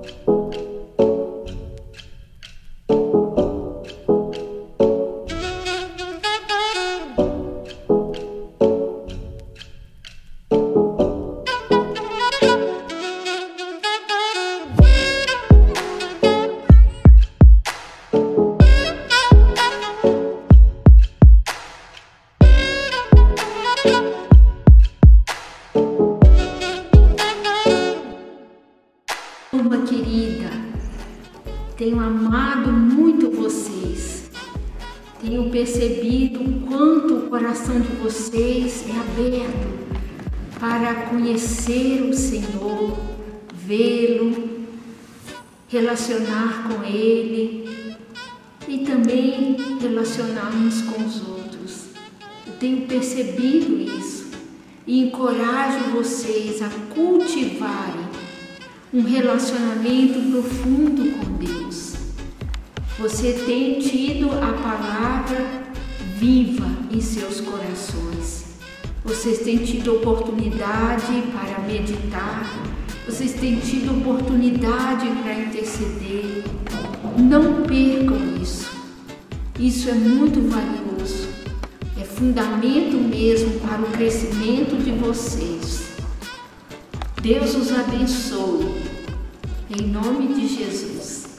Turma querida, tenho amado muito vocês, tenho percebido o quanto o coração de vocês é aberto para conhecer o Senhor, vê-lo, relacionar com Ele e também relacionar uns com os outros. Eu tenho percebido isso e encorajo vocês a cultivarem um relacionamento profundo com Deus. Você tem tido a palavra viva em seus corações. Vocês têm tido oportunidade para meditar. Vocês têm tido oportunidade para interceder. Não percam isso. Isso é muito valioso. É fundamento mesmo para o crescimento de vocês. Deus os abençoe, em nome de Jesus.